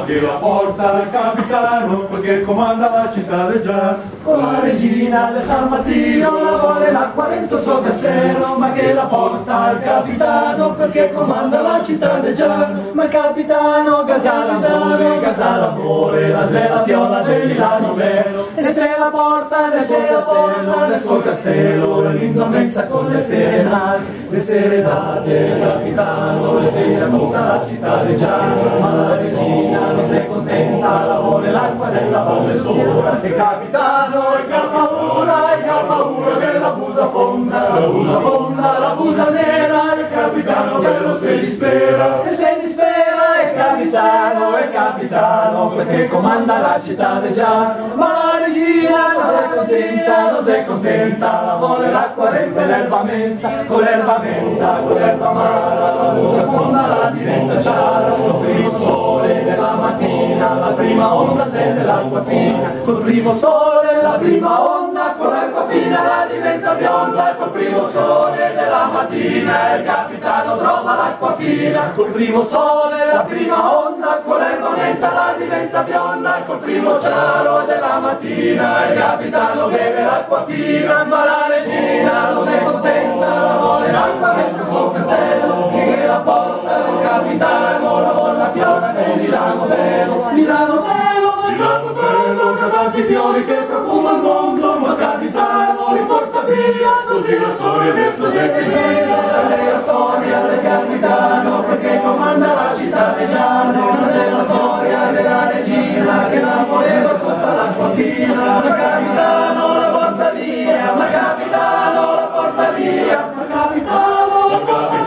che la porta il capitano, perché comanda la cittadeggiana. Con la regina del San Martino la vuole l'acqua dentro il suo castello, ma che la porta il capitano, perché comanda la cittadeggiana. Ma il capitano gasa l'amore, la sera fiola del Milano vero, e se la porta nel suo castello, l'indomenza con le serenate il capitano, le segna tutta la cittadeggiana. Ma la regina non si è contenta, la vuole l'acqua della valle sora. Il capitano che ha paura che la busa fonda, la busa nera. Il capitano bello se dispera, e se dispera il capitano, perché comanda la cittadeggiana. Ma la regina non si è contenta, la vuole l'acqua dentro l'erba menta, con l'erba mala, la busa fonda la diventa ciara. Col primo sole della mattina, la prima onda se dell'acqua fina, col primo sole la prima onda, con l'acqua fina la diventa bionda. Col primo sole della mattina il capitano trova l'acqua fina, col primo sole la prima onda, con l'erba menta la diventa bionda. Col primo ciaro della mattina il capitano beve l'acqua fina. Ma la regina non si è contenta, la vuole l'acqua dentro il suo castello, che la porta il capitano, la vuole la fiola del Milano bello, che tanti fiori che profuma il mondo. Ma il capitano li porta via, così la storia adesso si è finita. Sei la storia del capitano, perché comanda la cittadeggiana. Sei la storia della regina, che la voleva tutta l'acqua fina. Ma il capitano la porta via, ma il capitano la porta via, ma il capitano la porta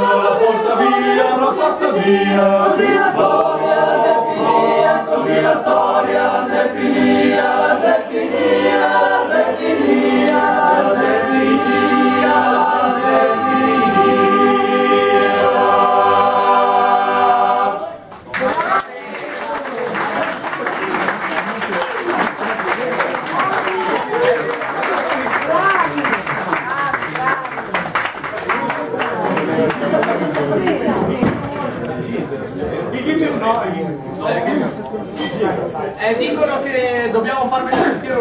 via. Così la storia si è finita, così la storia si è finita, si è finita, si è finita, si è finita, si è dicono che dobbiamo far mettere